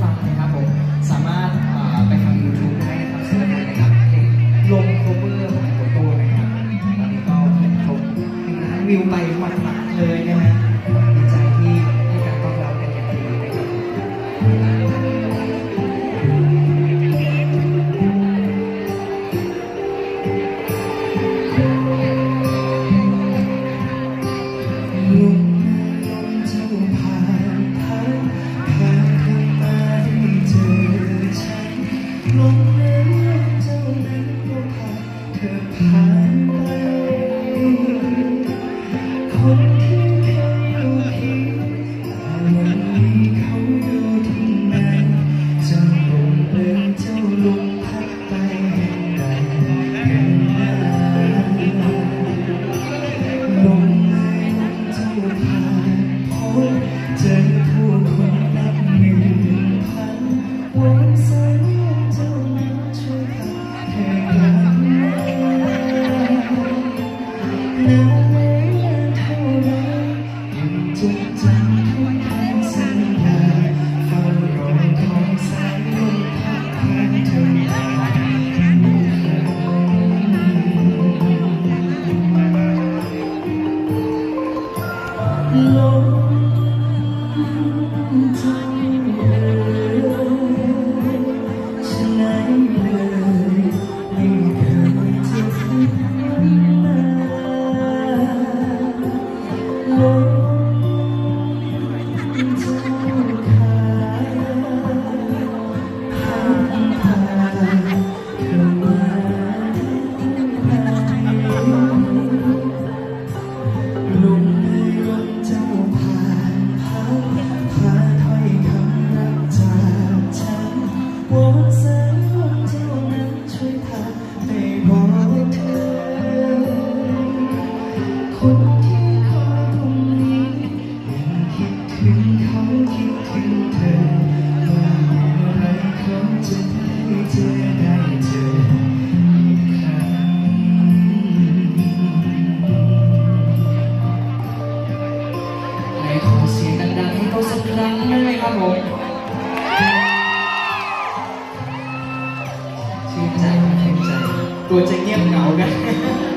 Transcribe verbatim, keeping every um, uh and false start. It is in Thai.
ฟังนะครับผมสามารถไปทาง ยูทูบ ได้นะครับศิลปินนะครับลงโคเวอร์ของตัวโตนะครับตอนนี้ก็ครบหนึ่งล้านวิวไปหมาดๆเลยนะฮะดีใจที่ให้การต้อนรับเป็นอย่างดีนะครับชื่นใจชื่นใจกลัวจะเงียบเหงากัน